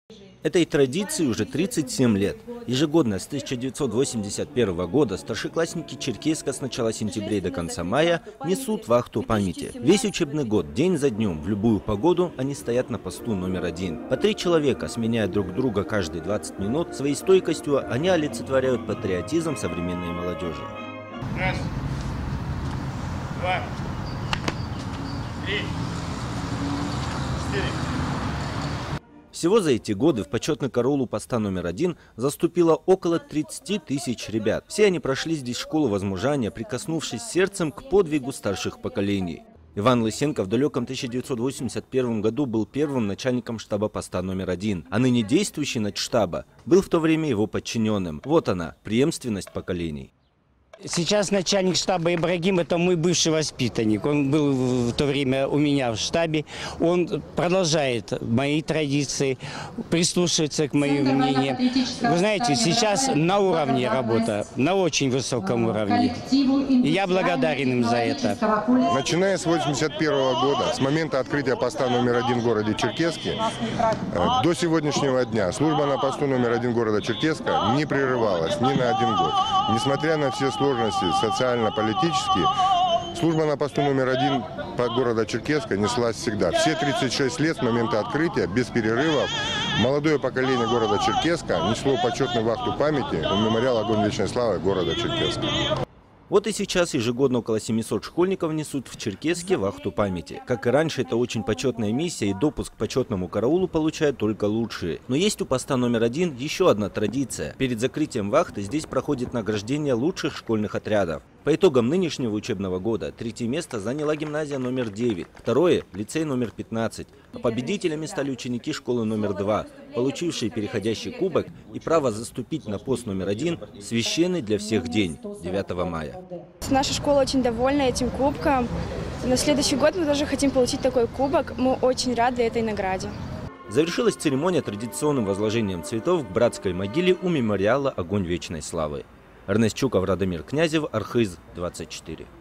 Этой традиции уже 37 лет. Ежегодно с 1981 года старшеклассники Черкесска с начала сентября и до конца мая несут вахту памяти. Весь учебный год, день за днем, в любую погоду они стоят на посту номер 1. По 3 человека, сменяя друг друга каждые 20 минут, своей стойкостью они олицетворяют патриотизм современной молодежи. Раз, два, три, 4. Всего за эти годы в почетный караул у поста номер 1 заступило около 30 тысяч ребят. Все они прошли здесь школу возмужания, прикоснувшись сердцем к подвигу старших поколений. Иван Лысенко в далеком 1981 году был первым начальником штаба поста номер 1, а ныне действующий начштаба был в то время его подчиненным. Вот она, преемственность поколений. Сейчас начальник штаба Ибрагим – это мой бывший воспитанник. Он был в то время у меня в штабе. Он продолжает мои традиции, прислушивается к моему мнению. Вы знаете, сейчас на уровне работа, на очень высоком уровне. И я благодарен им за это. Начиная с 1981 года, с момента открытия поста номер 1 в городе Черкесске, до сегодняшнего дня служба на посту номер 1 города Черкесска не прерывалась ни на один год. Несмотря на все сложности социально-политические, служба на посту номер 1 по города Черкесска неслась всегда. Все 36 лет с момента открытия, без перерывов, молодое поколение города Черкесска несло почетную вахту памяти у мемориала «Огонь вечной славы» города Черкесска. Вот и сейчас ежегодно около 700 школьников несут в Черкесске вахту памяти. Как и раньше, это очень почетная миссия, и допуск к почетному караулу получают только лучшие. Но есть у поста номер 1 еще одна традиция. Перед закрытием вахты здесь проходит награждение лучших школьных отрядов. По итогам нынешнего учебного года третье место заняла гимназия номер 9, второе – лицей номер 15. А победителями стали ученики школы номер 2, получившие переходящий кубок и право заступить на пост номер 1 – священный для всех день, 9 мая. Наша школа очень довольна этим кубком. На следующий год мы тоже хотим получить такой кубок. Мы очень рады этой награде. Завершилась церемония традиционным возложением цветов к братской могиле у мемориала «Огонь вечной славы». Эрнест Чуков, Радомир Князев, Архыз, 24.